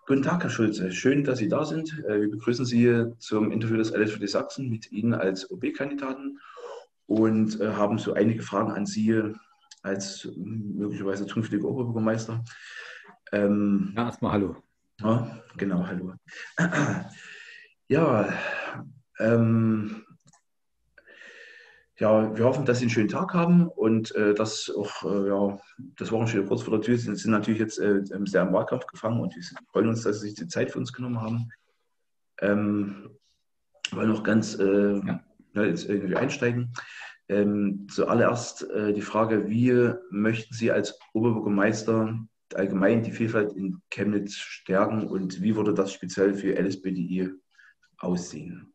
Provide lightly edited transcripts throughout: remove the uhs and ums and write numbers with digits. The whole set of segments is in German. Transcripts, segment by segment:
Guten Tag, Herr Schulze. Schön, dass Sie da sind. Wir begrüßen Sie zum Interview des LSVD Sachsen mit Ihnen als OB-Kandidaten und haben so einige Fragen an Sie als möglicherweise zukünftiger Oberbürgermeister. Ähm, Ja, erstmal hallo. ja, genau, hallo. Ja, ähm, ja, wir hoffen, dass Sie einen schönen Tag haben und dass auch ja, das Wochenende kurz vor der Tür ist. Sie sind natürlich jetzt sehr im Wahlkampf gefangen und wir freuen uns, dass Sie sich die Zeit für uns genommen haben. Ähm, wollen noch ganz Ja. jetzt irgendwie einsteigen. Zuallererst die Frage, wie möchten Sie als Oberbürgermeister allgemein die Vielfalt in Chemnitz stärken und wie würde das speziell für LSBDI aussehen?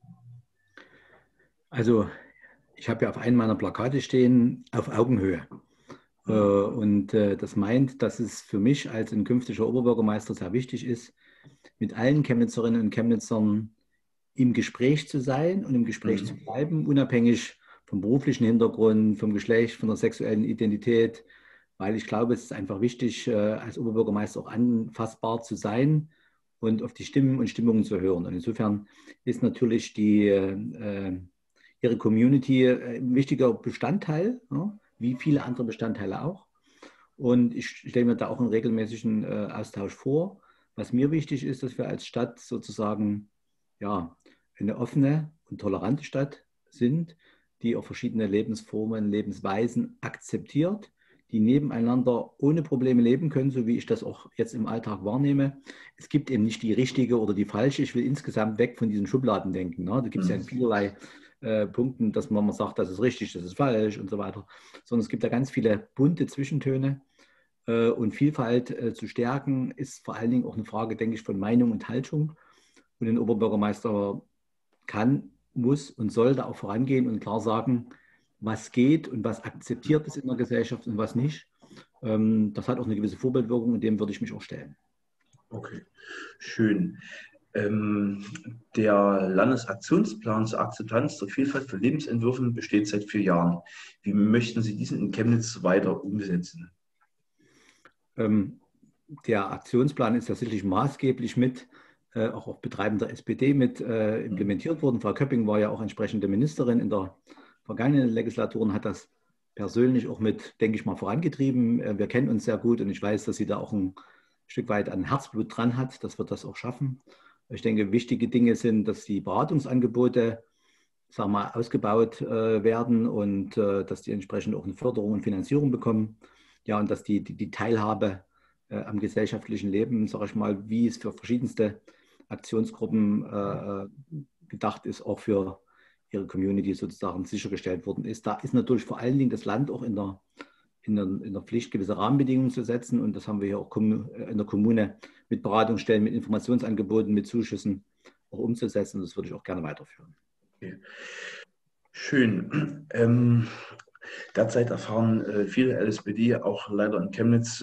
Also ich habe ja auf einem meiner Plakate stehen, auf Augenhöhe. Hm. Das meint, dass es für mich als ein künftiger Oberbürgermeister sehr wichtig ist, mit allen Chemnitzerinnen und Chemnitzern im Gespräch zu sein und im Gespräch zu Hm. bleiben, unabhängig vom beruflichen Hintergrund, vom Geschlecht, von der sexuellen Identität, weil ich glaube, es ist einfach wichtig, als Oberbürgermeister auch anfassbar zu sein und auf die Stimmen und Stimmungen zu hören. Und insofern ist natürlich Ihre Community ein wichtiger Bestandteil, ja, wie viele andere Bestandteile auch. Und ich stelle mir da auch einen regelmäßigen Austausch vor. Was mir wichtig ist, dass wir als Stadt sozusagen ja, eine offene und tolerante Stadt sind, die auch verschiedene Lebensformen, Lebensweisen akzeptiert, die nebeneinander ohne Probleme leben können, so wie ich das auch jetzt im Alltag wahrnehme. Es gibt eben nicht die richtige oder die falsche. Ich will insgesamt weg von diesen Schubladendenken. Ne? Da gibt es ja in Hm. vielerlei Punkten, dass man mal sagt, das ist richtig, das ist falsch und so weiter. Sondern es gibt da ganz viele bunte Zwischentöne. Und Vielfalt zu stärken, ist vor allen Dingen auch eine Frage, denke ich, von Meinung und Haltung. Und ein Oberbürgermeister kann, muss und soll da auch vorangehen und klar sagen, was geht und was akzeptiert ist in der Gesellschaft und was nicht. Das hat auch eine gewisse Vorbildwirkung und dem würde ich mich auch stellen. Okay, schön. Ähm, der Landesaktionsplan zur Akzeptanz der Vielfalt von Lebensentwürfen besteht seit 4 Jahren. Wie möchten Sie diesen in Chemnitz weiter umsetzen? Ähm, Der Aktionsplan ist tatsächlich maßgeblich mit, auch auf Betreiben der SPD mit Hm. implementiert worden. Frau Köpping war ja auch entsprechende Ministerin in der vergangenen Legislatur und hat das persönlich auch mit, denke ich mal, vorangetrieben. Wir kennen uns sehr gut und ich weiß, dass sie da auch ein Stück weit an Herzblut dran hat, dass wir das auch schaffen. Ich denke, wichtige Dinge sind, dass die Beratungsangebote, sagen wir mal, ausgebaut werden und dass die entsprechend auch eine Förderung und Finanzierung bekommen. Ja, und dass die Teilhabe am gesellschaftlichen Leben, sage ich mal, wie es für verschiedenste Aktionsgruppen gedacht ist, auch für ihre Community sozusagen sichergestellt worden ist. Da ist natürlich vor allen Dingen das Land auch in der Pflicht, gewisse Rahmenbedingungen zu setzen. Und das haben wir hier auch in der Kommune mit Beratungsstellen, mit Informationsangeboten, mit Zuschüssen auch umzusetzen. Und das würde ich auch gerne weiterführen. Okay. Schön. Derzeit erfahren viele LSPD auch leider in Chemnitz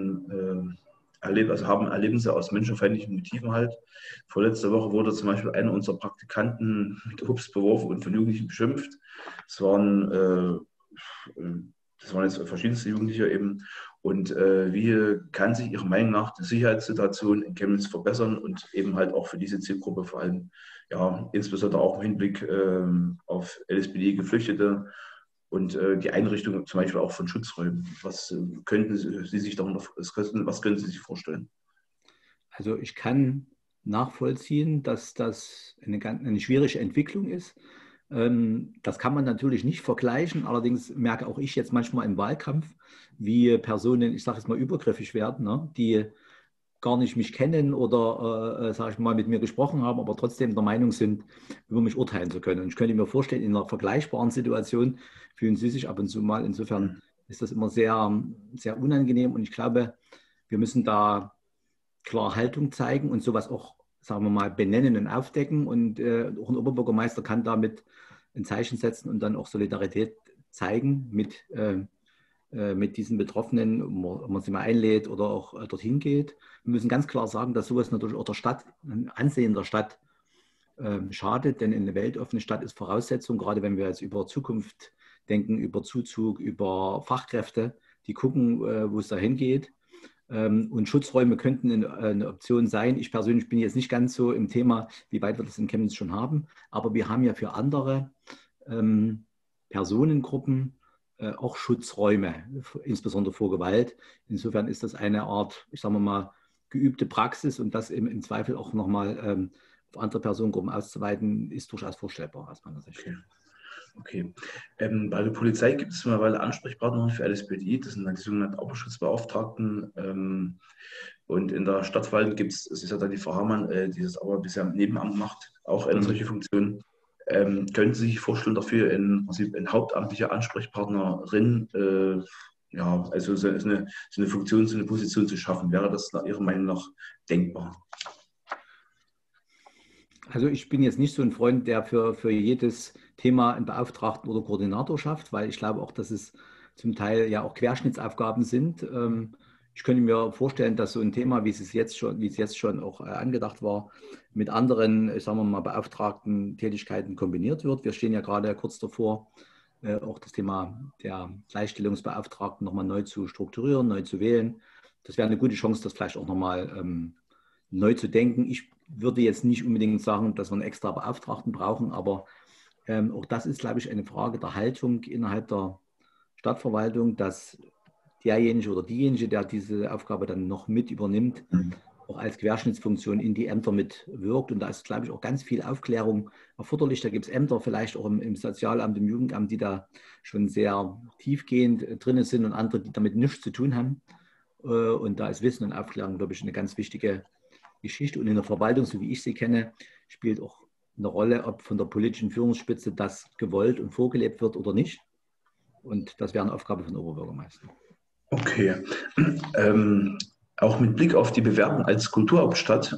also haben Erlebnisse aus menschenfeindlichen Motiven halt. Vorletzte Woche wurde zum Beispiel einer unserer Praktikanten mit Obst beworfen und von Jugendlichen beschimpft. Es waren, das waren jetzt verschiedenste Jugendliche eben. Und wie kann sich Ihrer Meinung nach die Sicherheitssituation in Chemnitz verbessern und eben halt auch für diese Zielgruppe vor allem, ja, insbesondere auch im Hinblick auf LSPD-Geflüchtete und die Einrichtung zum Beispiel auch von Schutzräumen. Was könnten Sie sich darunter, was können Sie sich vorstellen? Also ich kann nachvollziehen, dass das eine schwierige Entwicklung ist. Das kann man natürlich nicht vergleichen. Allerdings merke auch ich jetzt manchmal im Wahlkampf, wie Personen, ich sage jetzt mal, übergriffig werden, ne? Die gar nicht mich kennen oder, sage ich mal, mit mir gesprochen haben, aber trotzdem der Meinung sind, über mich urteilen zu können. Und ich könnte mir vorstellen, in einer vergleichbaren Situation fühlen sie sich ab und zu mal. Insofern ist das immer sehr, sehr unangenehm. Und ich glaube, wir müssen da klar Haltung zeigen und sowas auch, sagen wir mal, benennen und aufdecken. Und auch ein Oberbürgermeister kann damit ein Zeichen setzen und dann auch Solidarität zeigen mit diesen Betroffenen, ob man sie mal einlädt oder auch dorthin geht. Wir müssen ganz klar sagen, dass sowas natürlich auch der Stadt, ein Ansehen der Stadt schadet, denn eine weltoffene Stadt ist Voraussetzung, gerade wenn wir jetzt über Zukunft denken, über Zuzug, über Fachkräfte, die gucken, wo es dahin geht. Und Schutzräume könnten eine Option sein. Ich persönlich bin jetzt nicht ganz so im Thema, wie weit wir das in Chemnitz schon haben, aber wir haben ja für andere Personengruppen auch Schutzräume, insbesondere vor Gewalt. Insofern ist das eine Art, ich sage mal, geübte Praxis und das im Zweifel auch nochmal auf andere Personengruppen auszuweiten, ist durchaus vorstellbar aus meiner Sicht. Okay. Bei der Polizei gibt es mittlerweile Ansprechpartner für LSPD, das sind dann die sogenannten Opferschutzbeauftragten. Und in der Stadtverwaltung gibt es, es ist ja dann die Frau Hamann, die das aber bisher im Nebenamt macht, auch eine solche Funktion. Können Sie sich vorstellen, dafür eine hauptamtliche Ansprechpartnerin, ja, also so eine Funktion, so eine Position zu schaffen? Wäre das nach Ihrer Meinung nach denkbar? Also ich bin jetzt nicht so ein Freund, der für jedes Thema einen Beauftragten oder Koordinator schafft, weil ich glaube auch, dass es zum Teil ja auch Querschnittsaufgaben sind. Ich könnte mir vorstellen, dass so ein Thema, wie es jetzt schon auch angedacht war, mit anderen, sagen wir mal, beauftragten Tätigkeiten kombiniert wird. Wir stehen ja gerade kurz davor, auch das Thema der Gleichstellungsbeauftragten nochmal neu zu strukturieren, neu zu wählen. Das wäre eine gute Chance, das vielleicht auch nochmal neu zu denken. Ich würde jetzt nicht unbedingt sagen, dass wir einen extra Beauftragten brauchen, aber auch das ist, glaube ich, eine Frage der Haltung innerhalb der Stadtverwaltung, dass derjenige oder diejenige, der diese Aufgabe dann noch mit übernimmt, auch als Querschnittsfunktion in die Ämter mitwirkt. Und da ist, glaube ich, auch ganz viel Aufklärung erforderlich. Da gibt es Ämter, vielleicht auch im Sozialamt, im Jugendamt, die da schon sehr tiefgehend drin sind und andere, die damit nichts zu tun haben. Und da ist Wissen und Aufklärung, glaube ich, eine ganz wichtige Geschichte. Und in der Verwaltung, so wie ich sie kenne, spielt auch eine Rolle, ob von der politischen Führungsspitze das gewollt und vorgelebt wird oder nicht. Und das wäre eine Aufgabe von Oberbürgermeister. Okay. Auch mit Blick auf die Bewerbung als Kulturhauptstadt,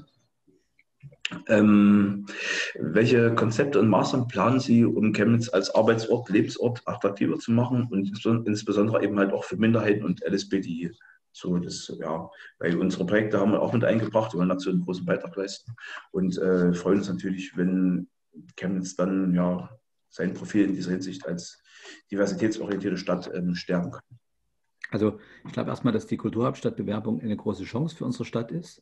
welche Konzepte und Maßnahmen planen Sie, um Chemnitz als Arbeitsort, Lebensort attraktiver zu machen und insbesondere eben halt auch für Minderheiten und LSBD? So, das, ja, weil unsere Projekte haben wir auch mit eingebracht, wir wollen dazu einen großen Beitrag leisten und freuen uns natürlich, wenn Chemnitz dann ja sein Profil in dieser Hinsicht als diversitätsorientierte Stadt stärken kann. Also ich glaube erstmal, dass die Kulturhauptstadtbewerbung eine große Chance für unsere Stadt ist.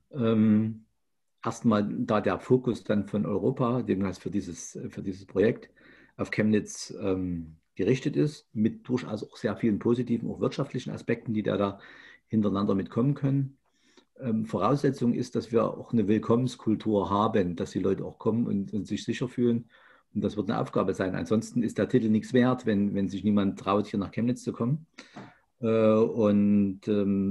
Erstmal, da der Fokus dann von Europa, jedenfalls für dieses Projekt, auf Chemnitz gerichtet ist, mit durchaus auch sehr vielen positiven, auch wirtschaftlichen Aspekten, die da hintereinander mitkommen können. Voraussetzung ist, dass wir auch eine Willkommenskultur haben, dass die Leute auch kommen und sich sicher fühlen. Und das wird eine Aufgabe sein. Ansonsten ist der Titel nichts wert, wenn sich niemand traut, hier nach Chemnitz zu kommen. Und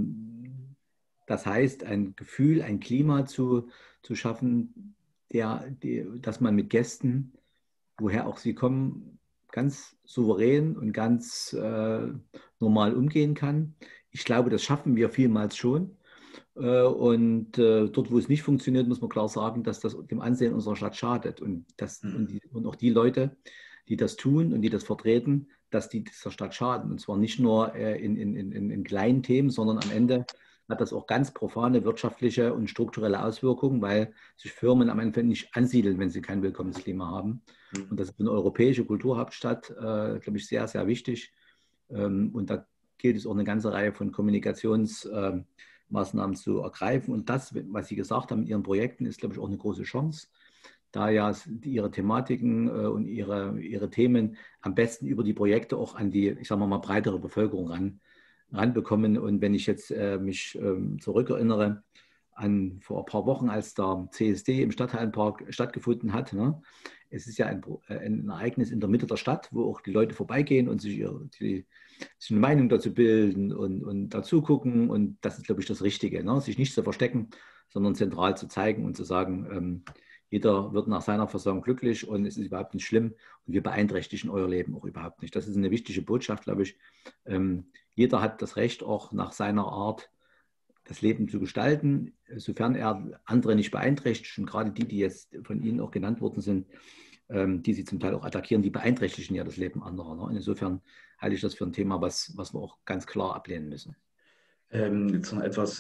das heißt, ein Gefühl, ein Klima zu schaffen, dass man mit Gästen, woher auch sie kommen, ganz souverän und ganz normal umgehen kann. Ich glaube, das schaffen wir vielmals schon. Und dort, wo es nicht funktioniert, muss man klar sagen, dass das dem Ansehen unserer Stadt schadet. Und auch die Leute, die das tun und die das vertreten, dass die dieser Stadt schaden. Und zwar nicht nur in kleinen Themen, sondern am Ende hat das auch ganz profane wirtschaftliche und strukturelle Auswirkungen, weil sich Firmen am Ende nicht ansiedeln, wenn sie kein Willkommensklima haben. Und das ist eine europäische Kulturhauptstadt, glaube ich, sehr, sehr wichtig. Und da gilt es auch eine ganze Reihe von Kommunikationsmaßnahmen zu ergreifen. Und das, was Sie gesagt haben in Ihren Projekten, ist, glaube ich, auch eine große Chance, da ja ihre Thematiken und ihre Themen am besten über die Projekte auch an die, ich sage mal, breitere Bevölkerung ranbekommen. Und wenn ich jetzt mich zurückerinnere an vor ein paar Wochen, als der CSD im Stadthallenpark stattgefunden hat, ne? Es ist ja ein Ereignis in der Mitte der Stadt, wo auch die Leute vorbeigehen und sich eine Meinung dazu bilden und dazu gucken. Und das ist, glaube ich, das Richtige, ne? Sich nicht zu verstecken, sondern zentral zu zeigen und zu sagen, jeder wird nach seiner Versorgung glücklich und es ist überhaupt nicht schlimm und wir beeinträchtigen euer Leben auch überhaupt nicht. Das ist eine wichtige Botschaft, glaube ich. Jeder hat das Recht, auch nach seiner Art das Leben zu gestalten, sofern er andere nicht beeinträchtigt. Und gerade die jetzt von Ihnen auch genannt worden sind, die Sie zum Teil auch attackieren, die beeinträchtigen ja das Leben anderer. Ne? Und insofern halte ich das für ein Thema, was wir auch ganz klar ablehnen müssen. Jetzt noch etwas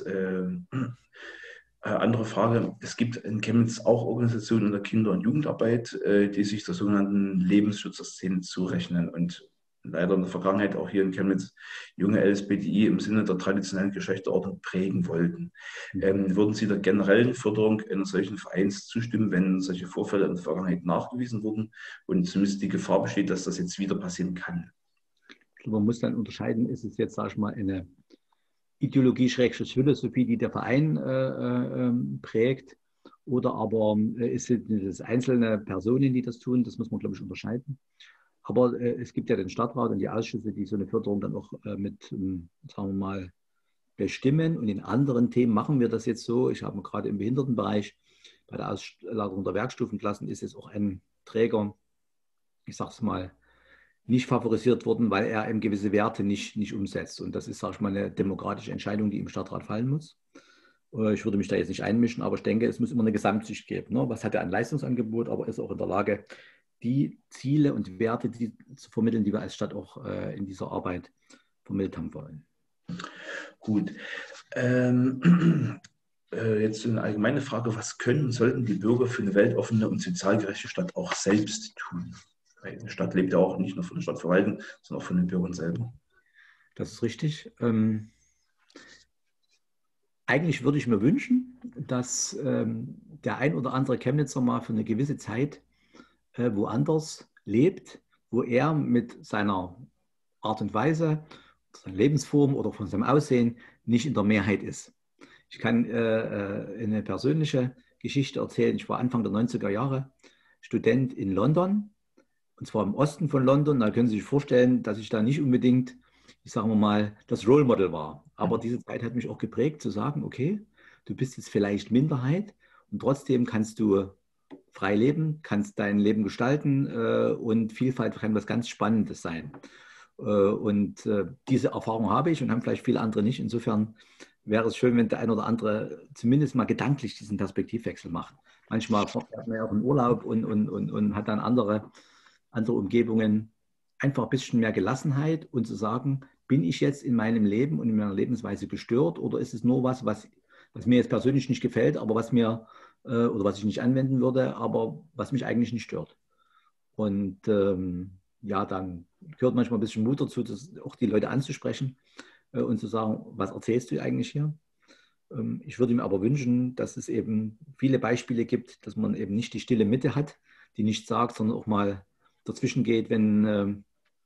andere Frage. Es gibt in Chemnitz auch Organisationen in der Kinder- und Jugendarbeit, die sich der sogenannten Lebensschützerszene zurechnen. Und leider in der Vergangenheit auch hier in Chemnitz junge LSBTI im Sinne der traditionellen Geschlechterordnung prägen wollten. Würden Sie der generellen Förderung eines solchen Vereins zustimmen, wenn solche Vorfälle in der Vergangenheit nachgewiesen wurden und zumindest die Gefahr besteht, dass das jetzt wieder passieren kann? Man muss dann unterscheiden, ist es jetzt, sage ich mal, eine Ideologie-Philosophie, die der Verein prägt, oder aber ist es einzelne Personen, die das tun? Das muss man, glaube ich, unterscheiden. Aber es gibt ja den Stadtrat und die Ausschüsse, die so eine Förderung dann auch mit, sagen wir mal, bestimmen. Und in anderen Themen machen wir das jetzt so. Ich habe gerade im Behindertenbereich bei der Auslagerung der Werkstufenklassen ist jetzt auch ein Träger, ich sage es mal, nicht favorisiert worden, weil er eben gewisse Werte nicht umsetzt. Und das ist, sage ich mal, eine demokratische Entscheidung, die im Stadtrat fallen muss. Ich würde mich da jetzt nicht einmischen, aber ich denke, es muss immer eine Gesamtsicht geben. Ne? Was hat er an Leistungsangebot, aber ist auch in der Lage, die Ziele und Werte zu vermitteln, die wir als Stadt auch in dieser Arbeit vermittelt haben wollen. Gut. Jetzt eine allgemeine Frage, was können und sollten die Bürger für eine weltoffene und sozial gerechte Stadt auch selbst tun? Weil eine Stadt lebt ja auch nicht nur von der Stadtverwaltung, sondern auch von den Bürgern selber. Das ist richtig. Eigentlich würde ich mir wünschen, dass der ein oder andere Chemnitzer mal für eine gewisse Zeit woanders lebt, wo er mit seiner Art und Weise, seiner Lebensform oder von seinem Aussehen nicht in der Mehrheit ist. Ich kann eine persönliche Geschichte erzählen. Ich war Anfang der 90er Jahre Student in London, und zwar im Osten von London. Da können Sie sich vorstellen, dass ich da nicht unbedingt, ich sage mal, das Role Model war. Aber diese Zeit hat mich auch geprägt, zu sagen, okay, du bist jetzt vielleicht Minderheit und trotzdem kannst du frei leben, kannst dein Leben gestalten und Vielfalt kann was ganz Spannendes sein. Und diese Erfahrung habe ich und haben vielleicht viele andere nicht. Insofern wäre es schön, wenn der ein oder andere zumindest mal gedanklich diesen Perspektivwechsel macht. Manchmal fährt man ja auch in Urlaub und hat dann andere Umgebungen. Einfach ein bisschen mehr Gelassenheit und zu sagen, bin ich jetzt in meinem Leben und in meiner Lebensweise gestört oder ist es nur was mir jetzt persönlich nicht gefällt, aber was mir oder was ich nicht anwenden würde, aber was mich eigentlich nicht stört. Und ja, dann gehört manchmal ein bisschen Mut dazu, auch die Leute anzusprechen und zu sagen, was erzählst du eigentlich hier? Ich würde mir aber wünschen, dass es eben viele Beispiele gibt, dass man eben nicht die stille Mitte hat, die nichts sagt, sondern auch mal dazwischen geht, wenn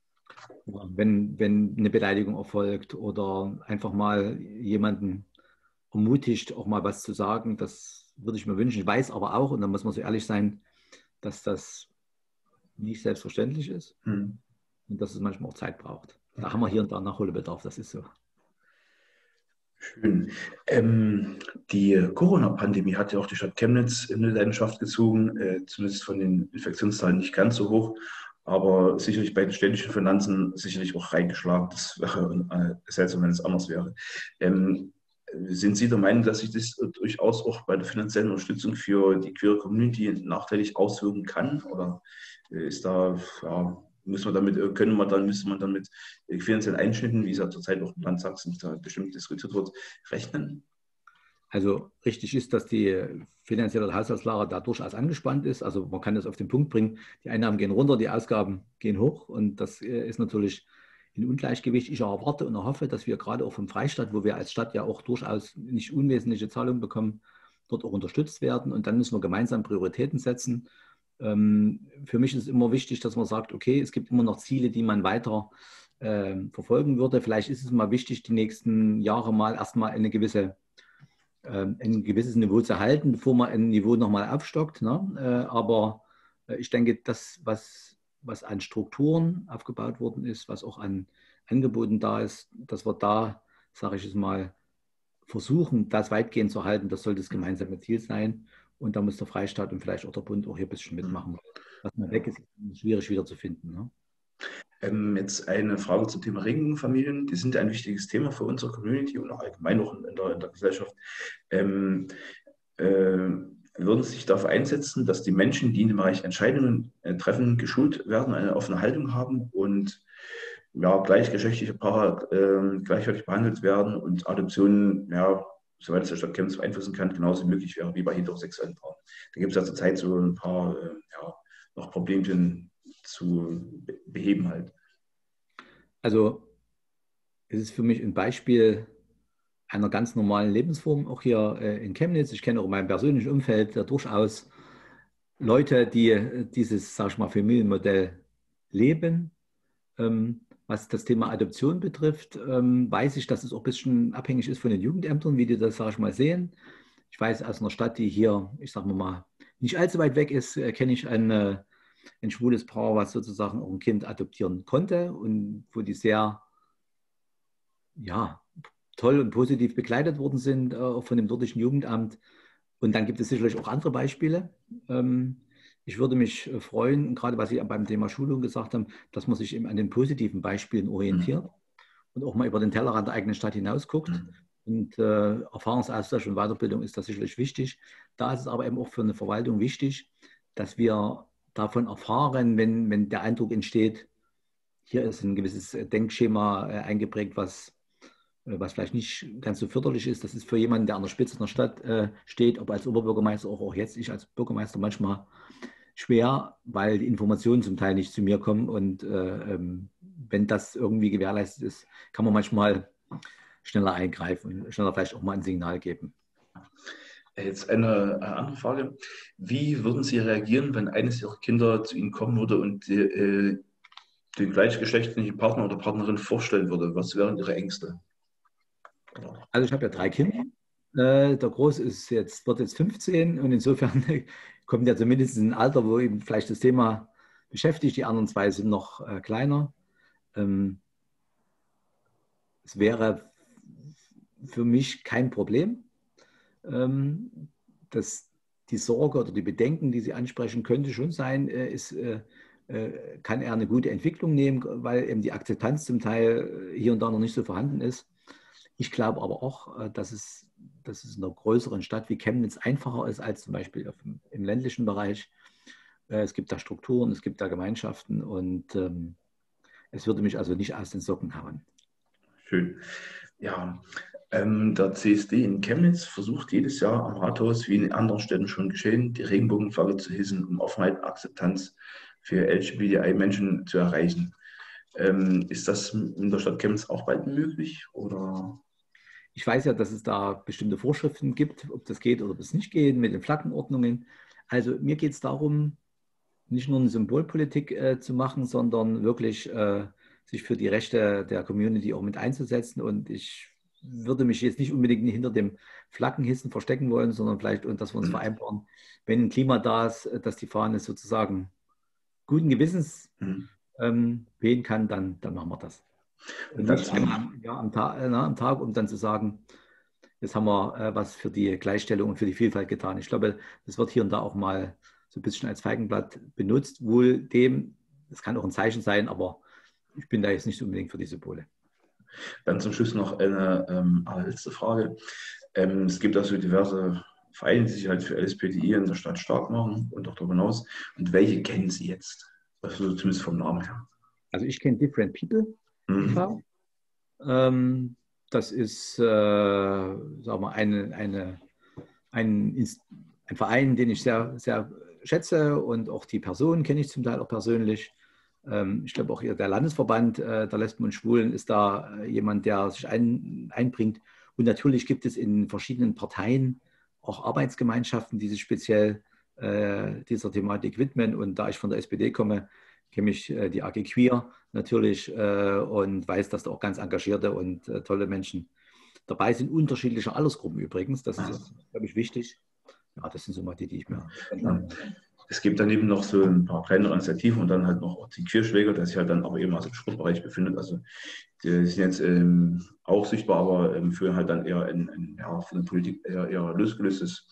eine Beleidigung erfolgt oder einfach mal jemanden ermutigt, auch mal was zu sagen. Das würde ich mir wünschen. Ich weiß aber auch, und da muss man so ehrlich sein, dass das nicht selbstverständlich ist und dass es manchmal auch Zeit braucht. Da haben wir hier und da Nachholbedarf, das ist so. Schön. Die Corona-Pandemie hat ja auch die Stadt Chemnitz in Leidenschaft gezogen, zumindest von den Infektionszahlen nicht ganz so hoch, aber sicherlich bei den städtischen Finanzen sicherlich auch reingeschlagen. Das wäre seltsam, wenn es anders wäre. Sind Sie der Meinung, dass sich das durchaus auch bei der finanziellen Unterstützung für die queere Community nachteilig auswirken kann? Oder ist da, ja, müsste man dann mit finanziellen Einschnitten, wie es ja zurzeit auch im Land Sachsen da bestimmt diskutiert wird, rechnen? Also richtig ist, dass die finanzielle Haushaltslage da durchaus angespannt ist. Also man kann das auf den Punkt bringen, die Einnahmen gehen runter, die Ausgaben gehen hoch und das ist natürlich in Ungleichgewicht. Ich erwarte und erhoffe, dass wir gerade auch vom Freistaat, wo wir als Stadt ja auch durchaus nicht unwesentliche Zahlungen bekommen, dort auch unterstützt werden und dann müssen wir gemeinsam Prioritäten setzen. Für mich ist es immer wichtig, dass man sagt, okay, es gibt immer noch Ziele, die man weiter verfolgen würde. Vielleicht ist es mal wichtig, die nächsten Jahre mal erstmal ein gewisses Niveau zu halten, bevor man ein Niveau nochmal aufstockt. Ne? Aber ich denke, das, was an Strukturen aufgebaut worden ist, was auch an Angeboten da ist, dass wir da, sage ich es mal, versuchen, das weitgehend zu halten. Das sollte das gemeinsame Ziel sein. Und da muss der Freistaat und vielleicht auch der Bund auch hier ein bisschen mitmachen. Was mal weg ist, ist schwierig wiederzufinden. Ne? Jetzt eine Frage zum Thema Regenbogenfamilien. Die sind ein wichtiges Thema für unsere Community und auch allgemein noch in der Gesellschaft. Würden Sie sich dafür einsetzen, dass die Menschen, die in dem Bereich Entscheidungen treffen, geschult werden, eine offene Haltung haben und ja, gleichgeschlechtliche Paare gleichwertig behandelt werden und Adoptionen, ja, soweit es der Stadt Chemnitz beeinflussen kann, genauso möglich wäre wie bei heterosexuellen Paaren? Da gibt es ja zurzeit so ein paar noch Problemchen zu beheben halt. Also es ist für mich ein Beispiel einer ganz normalen Lebensform, auch hier in Chemnitz. Ich kenne auch in meinem persönlichen Umfeld durchaus Leute, die dieses, sag ich mal, Familienmodell leben. Was das Thema Adoption betrifft, weiß ich, dass es auch ein bisschen abhängig ist von den Jugendämtern, wie die das, sag ich mal, sehen. Ich weiß, aus einer Stadt, die hier, ich sage mal, nicht allzu weit weg ist, kenne ich ein schwules Paar, was sozusagen auch ein Kind adoptieren konnte und wo die sehr, ja, toll und positiv begleitet worden sind, auch von dem dortigen Jugendamt. Und dann gibt es sicherlich auch andere Beispiele. Ich würde mich freuen, gerade was Sie beim Thema Schulung gesagt haben, dass man sich eben an den positiven Beispielen orientiert und auch mal über den Tellerrand der eigenen Stadt hinaus guckt. Und Erfahrungsaustausch und Weiterbildung ist da sicherlich wichtig. Da ist es aber eben auch für eine Verwaltung wichtig, dass wir davon erfahren, wenn der Eindruck entsteht, hier ist ein gewisses Denkschema eingeprägt, was vielleicht nicht ganz so förderlich ist. Das ist für jemanden, der an der Spitze einer Stadt steht, ob als Oberbürgermeister, auch jetzt ich als Bürgermeister manchmal schwer, weil die Informationen zum Teil nicht zu mir kommen. Und wenn das irgendwie gewährleistet ist, kann man manchmal schneller eingreifen und schneller vielleicht auch mal ein Signal geben. Jetzt eine andere Frage. Wie würden Sie reagieren, wenn eines Ihrer Kinder zu Ihnen kommen würde und den gleichgeschlechtlichen Partner oder Partnerin vorstellen würde? Was wären Ihre Ängste? Also ich habe ja 3 Kinder. Der Große wird jetzt 15 und insofern kommt er zumindest in ein Alter, wo ihm vielleicht das Thema beschäftigt. Die anderen 2 sind noch kleiner. Es wäre für mich kein Problem, dass die Sorge oder die Bedenken, die Sie ansprechen, könnte schon sein, kann er eine gute Entwicklung nehmen, weil eben die Akzeptanz zum Teil hier und da noch nicht so vorhanden ist. Ich glaube aber auch, dass es in einer größeren Stadt wie Chemnitz einfacher ist als zum Beispiel im ländlichen Bereich. Es gibt da Strukturen, es gibt da Gemeinschaften und es würde mich also nicht aus den Socken hauen. Schön. Ja, der CSD in Chemnitz versucht jedes Jahr am Rathaus, wie in anderen Städten schon geschehen, die Regenbogenflagge zu hissen, um Offenheit und Akzeptanz für LGBTI-Menschen zu erreichen. Ist das in der Stadt Chemnitz auch bald möglich? Oder? Ich weiß ja, dass es da bestimmte Vorschriften gibt, ob das geht oder ob es nicht geht, mit den Flaggenordnungen. Also mir geht es darum, nicht nur eine Symbolpolitik zu machen, sondern wirklich sich für die Rechte der Community auch mit einzusetzen. Und ich würde mich jetzt nicht unbedingt hinter dem Flaggenhissen verstecken wollen, sondern vielleicht, und dass wir uns vereinbaren, wenn ein Klima da ist, dass die Fahne sozusagen guten Gewissens wehen kann, dann machen wir das. Und nicht am Tag, um dann zu sagen, jetzt haben wir was für die Gleichstellung und für die Vielfalt getan. Ich glaube, das wird hier und da auch mal so ein bisschen als Feigenblatt benutzt. Das kann auch ein Zeichen sein, aber ich bin da jetzt nicht unbedingt für die Symbole. Dann zum Schluss noch eine allerletzte Frage. Es gibt also diverse Vereine, die sich halt für LSBTI in der Stadt stark machen und auch darüber hinaus. Und welche kennen Sie jetzt? Also zumindest vom Namen her. Also ich kenne Different People. Das ist, sagen wir, ein Verein, den ich sehr, sehr schätze und auch die Personen kenne ich zum Teil auch persönlich. Ich glaube auch der Landesverband der Lesben und Schwulen ist da jemand, der sich einbringt. Und natürlich gibt es in verschiedenen Parteien auch Arbeitsgemeinschaften, die sich speziell dieser Thematik widmen. Und da ich von der SPD komme, kenne ich die AG Queer natürlich und weiß, dass da auch ganz engagierte und tolle Menschen dabei sind, unterschiedlicher Altersgruppen übrigens. Das ist, glaube ich, wichtig. Ja, das sind so mal die ich mir. Es gibt daneben noch so ein paar kleinere Initiativen und dann halt noch die Kirchschläger, der sich halt dann aber eben im Sportbereich befindet. Also die sind jetzt auch sichtbar, aber führen halt dann eher von der Politik eher losgelöstes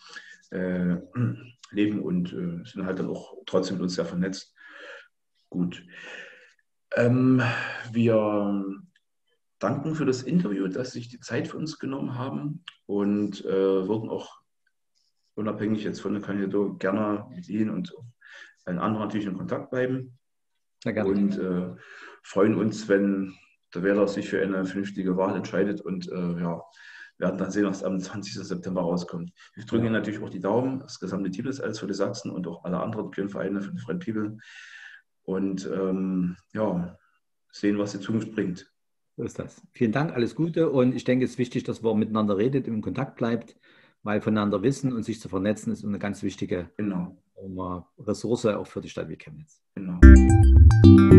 Leben und sind halt dann auch trotzdem mit uns sehr vernetzt. Gut. Wir danken für das Interview, dass Sie sich die Zeit für uns genommen haben und würden auch unabhängig jetzt von der Kandidatur gerne mit Ihnen und allen anderen natürlich in Kontakt bleiben. Und freuen uns, wenn der Wähler sich für eine vernünftige Wahl entscheidet und werden dann sehen, was am 20. September rauskommt. Wir drücken Ihnen natürlich auch die Daumen, das gesamte Team ist alles für die Sachsen und auch alle anderen queeren Vereine für die Friend People. Und sehen, was die Zukunft bringt. So ist das. Vielen Dank, alles Gute. Und ich denke, es ist wichtig, dass man miteinander redet, in Kontakt bleibt, weil voneinander wissen und sich zu vernetzen ist eine ganz wichtige Genau. Ressource auch für die Stadt wie Chemnitz. Genau.